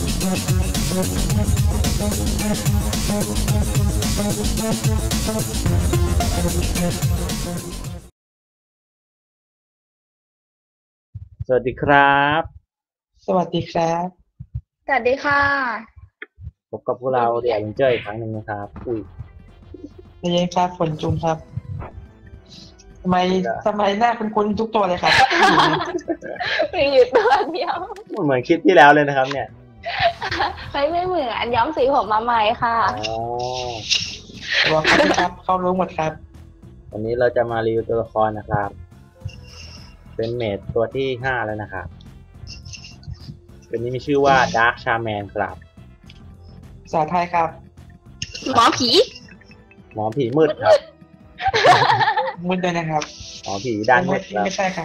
สวัสดีครับสวัสดีครับสวัสดีค่ะพบกับพวกเราเดี๋ยวเจออีกครั้งหนึ่งนะครับอุ้ยเรียนครับฝนจุงครับทำไมทำไมหน้าคุ้นๆทุกตัวเลยครับมีอยู่ตัวเดียวเหมือนคลิปที่แล้วเลยนะครับเนี่ยไม่เหมือนย้อมสีผมมาใหม่ค่ะอ๋อตัวครับเข้ารู้หมดครับวันนี้เราจะมารีวิวตัวละครนะครับเป็นเมจตัวที่5แล้วนะครับตัวนี้มีชื่อว่า Dark Shaman ครับภาษาไทยครับหมอผีหมอผีมืดครับมืดด้วยนะครับหมอผีด้านมืดครับไม่ใช่ครับ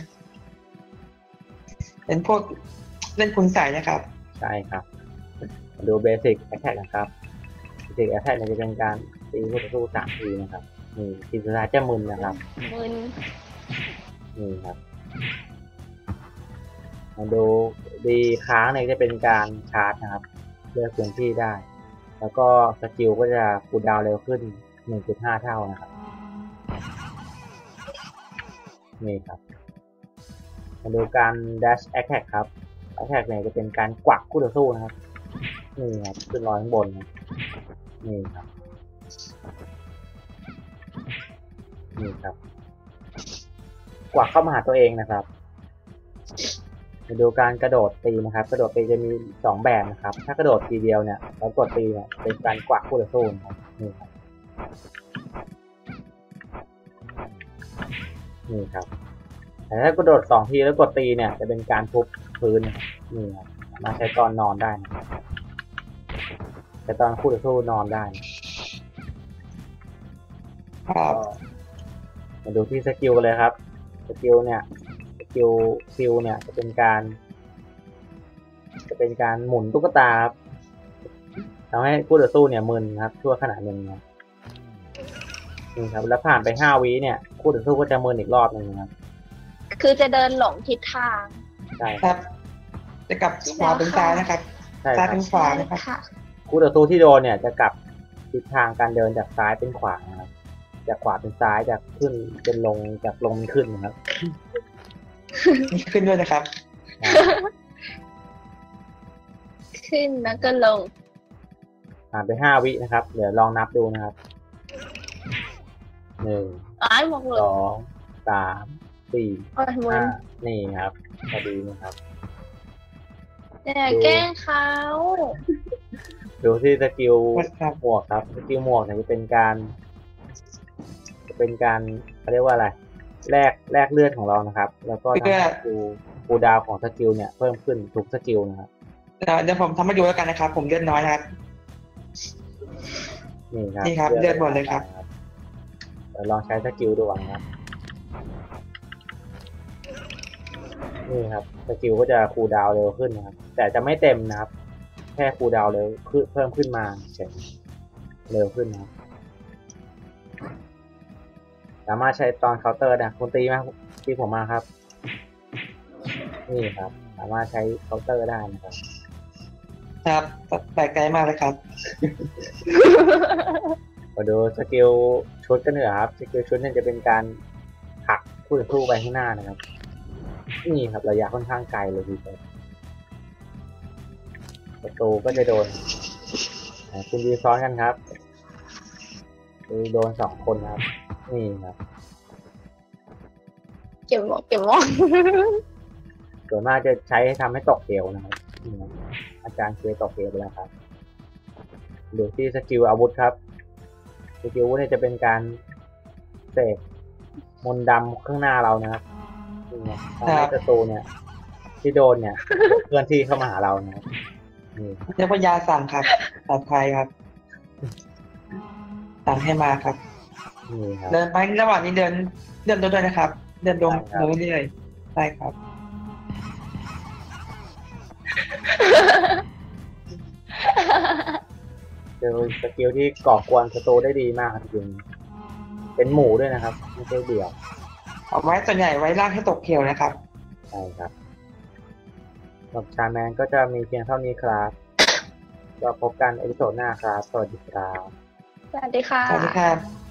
เป็นพวกเล่นคุณใส่นะครับใช่ครับมาดู Basic Attack นะครับ Basic Attack จะเป็นการตีคู่ต่อสู้3 ทีนะครับนี่ทีสุดท้ายจะมึนนะครับมึนนี่ครับมาดูดีค้างเนี่ยจะเป็นการชาร์จนะครับเลือกพื้นที่ได้แล้วก็สกิลก็จะคูลดาวน์เร็วขึ้น 1.5 เท่านะครับนี่ครับมาดูการ dash attack ครับ attack เนี่ยจะเป็นการกวักคู่ต่อสู้นะครับนี่ครับขึ้นลอยข้างบนนี่ครับนี่ครับกวักเข้ามาหาตัวเองนะครับมาดูการกระโดดตีนะครับกระโดดตีจะมี2แบบนะครับถ้ากระโดดทีเดียวเนี่ยแล้วกดตีเนี่ยเป็นการกวักคู่ต่อสู้นะครับนี่ครับนี่ครับแต่ถ้ากระโดด2 ทีแล้วกดตีเนี่ยจะเป็นการทุบพื้นนี่ครับมาใช้ตอนนอนได้นะครับใช้ตอนคู่ต่อสู้นอนได้ครับมาดูที่สกิลกันเลยครับสกิลเนี่ยสกิลคิวเนี่ยจะเป็นการหมุนตุ๊กตาครับทำให้คู่ต่อสู้เนี่ยมึนครับชั่วขณะหนึ่งครับนี่ครับแล้วผ่านไป5 วิเนี่ยคู่ต่อสู้ก็จะมึนอีกรอบหนึ่งครับคือจะเดินหลงทิศทางใช่ครับจะกลับขวาเป็นซ้ายนะครับซ้ายเป็นขวานะครับคู่ต่อสู้ที่โดนเนี่ยจะกลับทิศทางการเดินจากซ้ายเป็นขวานะครับจากขวาเป็นซ้ายจากขึ้นเป็นลงจากลงเป็นขึ้นนะครับขึ้นด้วยนะครับขึ้นแล้วก็ลงผ่านไป5 วินะครับเดี๋ยวลองนับดูนะครับ1 2 3 4 5นี่ครับพอดีนะครับอย่าแกล้งเขาดูที่สกิลหมวกครับสกิลหมวกเนี่ยจะเป็นการเขาเรียกว่าอะไรแลกเลือดของเรานะครับแล้วก็ทำให้คูลดาวน์ของสกิลเนี่ยเพิ่มขึ้นทุกสกิลนะครับเดี๋ยวผมทำให้ดูแล้วกันนะครับผมเลือดน้อยนะครับนี่ครับเลือดหมดเลยครับเดี๋ยวลองใช้สกิลดูนะครับนี่ครับสกิลก็จะคูลดาวน์เร็วขึ้นนะครับแต่จะไม่เต็มนะครับแค่คูลดาวน์เร็วเพิ่มขึ้นมาเร็วขึ้นนะครับสามารถใช้ตอนเคาน์เตอร์นะคุณตีมาตีผมมาครับนี่ครับสามารถใช้เคาน์เตอร์ได้นะครับครับแปลกใจมากเลยครับมาดูสกิลชุดกันเหนือครับสกิลชุดนี่จะเป็นการผลักคู่ต่อสู้ไปข้างหน้านะครับนี่ครับระยะค่อนข้างไกลเลยทีเดียวประตูก็จะโดนคุณยืนซ้อนกันครับโดน2 คนครับนี่ครับเก็บหมดส่วนมากจะใช้ทำให้ตกเหวนะครับอาจารย์เคยตกเหวไปแล้วครับดูที่สกิลอาวุธครับสกิลอาวุธเนี่ยจะเป็นการเสกมนต์ดำข้างหน้าเรานะครับทำให้ศัตรูเนี่ยที่โดนเนี่ยเคลื่อนที่เข้ามาหาเรานะครับนี่เรียกว่ายาสั่งครับภาษาไทยครับสั่งให้มาครับเดินไประหว่างนี้เดินด้วยนะครับเดินลงเรื่อยๆใช่ครับเป็นสกิลที่ก่อกวนศัตรูได้ดีมากจริงเป็นหมู่ด้วยนะครับไม่ใช่เดี่ยวเอาไว้ส่วนใหญ่ไว้ล่างให้ตกเขียวนะครับใช่ครับกับชาแมนก็จะมีเพียงเท่านี้ครับก็พบกันเอพิโซดหน้าครับ สวัสดีครับสวัสดีค่ะสวัสดีครับ